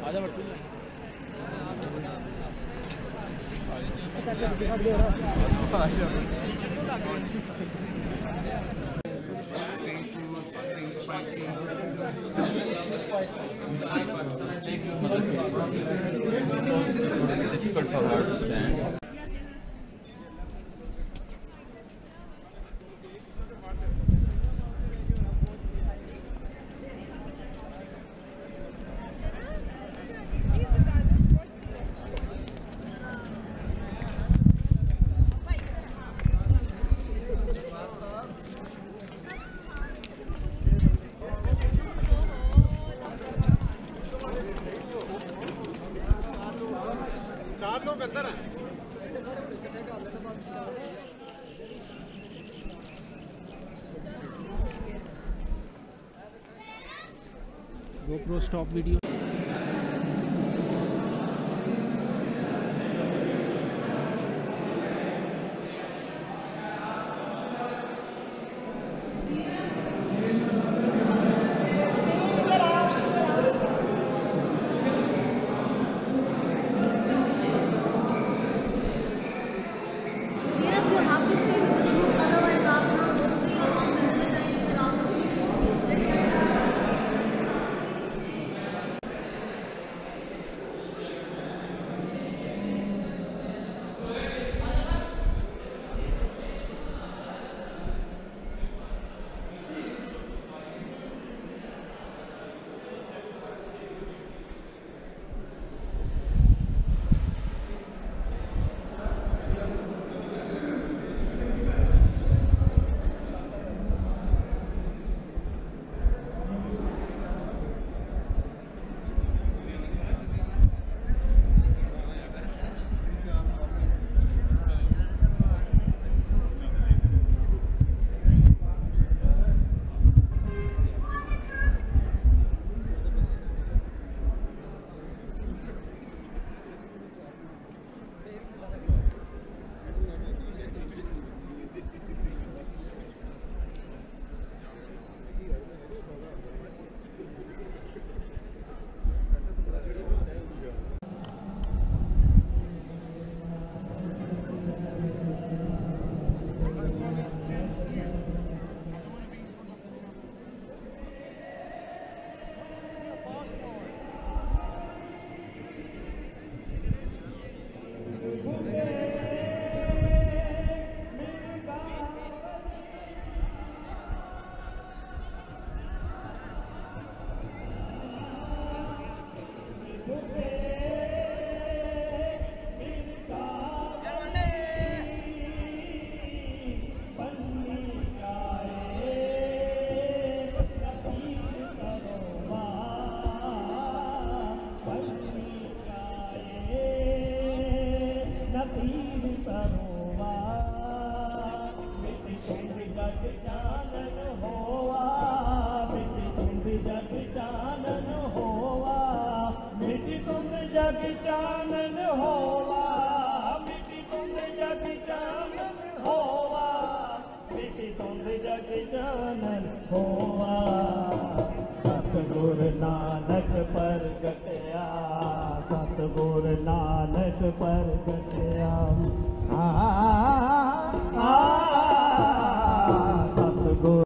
Seafood, spicy. Difficult for her to stand. GoPro stop video. सतगुर नानक परगटया, सतगुर नानक परगटया, सतगुर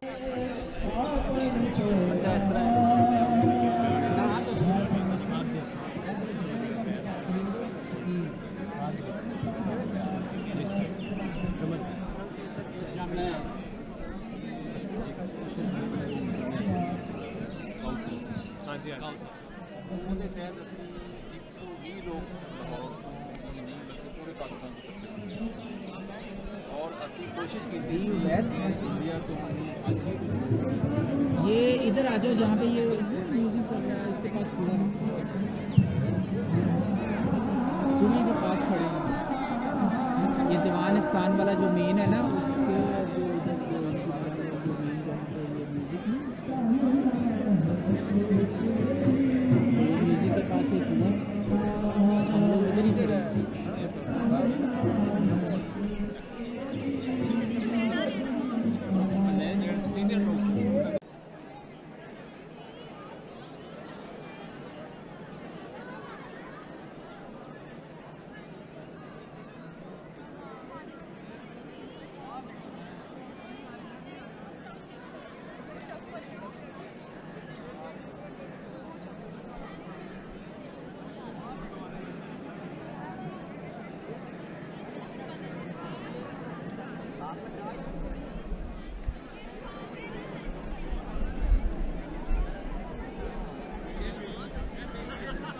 ਉਹਦੇ ਤਹਿਤ ਅਸੀਂ 120 ਲੋਕ ਲਾਹੌਰ ਤੋਂ ਨਹੀਂ ਬਲਕਿ ਪੂਰੇ ਪਾਕਿਸਤਾਨ ਤੋਂ ਇਕੱਠੇ ਹੋਏ और ਅਸੀਂ कोशिश की थी इंडिया तो ये इधर आ जाओ जहाँ पे ये म्यूजिक चल रहा है इसके पास खड़ा तुम के पास खड़े हैं। ये दीवान स्थान वाला जो मेन है ना उसके जो म्यूजिक के पास एक हम लोग इधर ही खड़े हैं।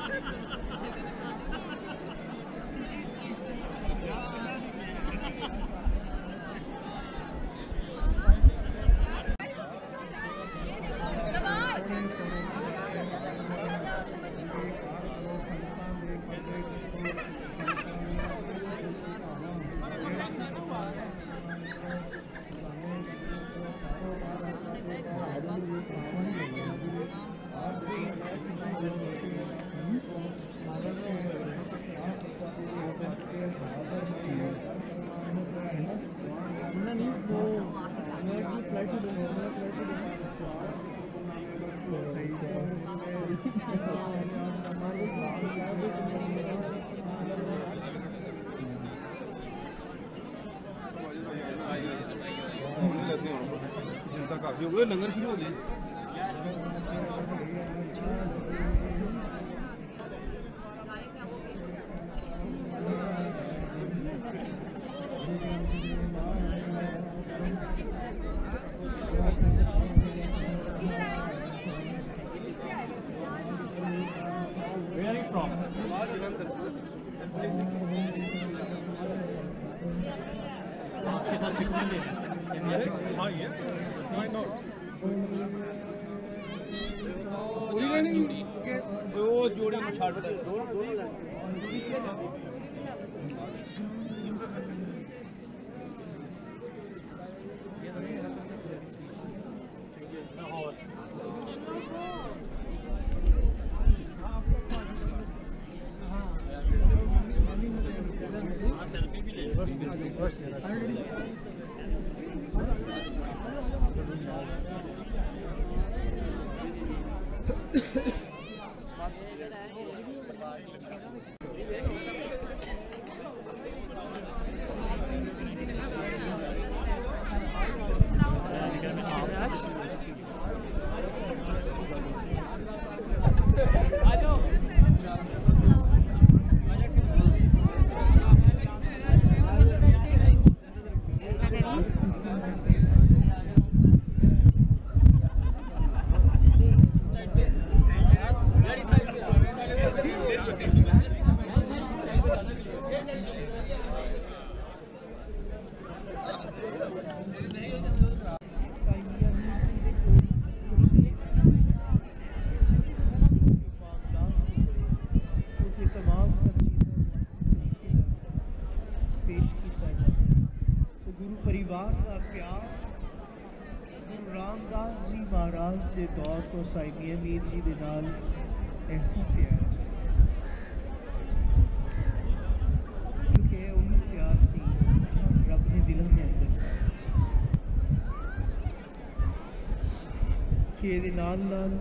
लंगर शुरू हो गई। Where are you from? आपके साथ पिकनिक ले हाँ ये why not? वो जोड़ी छाड़ दे दो तो साइमिया मीर जी दे नाल ऐसा प्यार क्योंकि वही प्यार थी रब ने दिलों के अंदर कि ये नाल नाल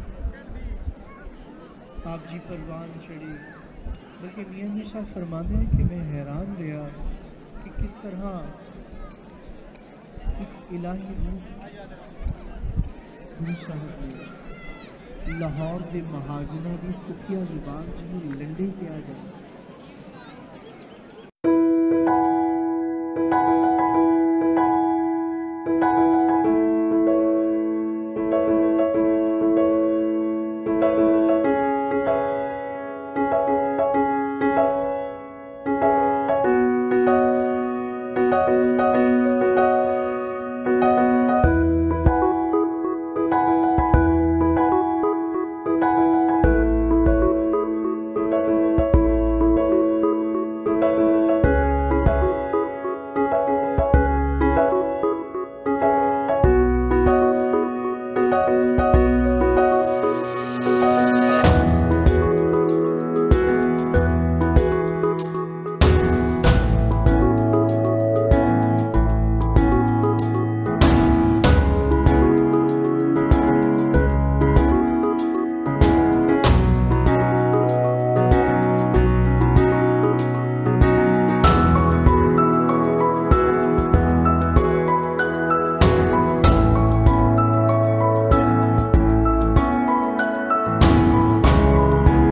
आप जी परवान चढ़ी। बल्कि मियाँ जी साहब फरमाते हैं कि मैं हैरान रहा कि किस तरह एक इलाही रूह गुरु साहब ने लाहौर के महाजनों की सुखिया जुबान में लंडे किया जाए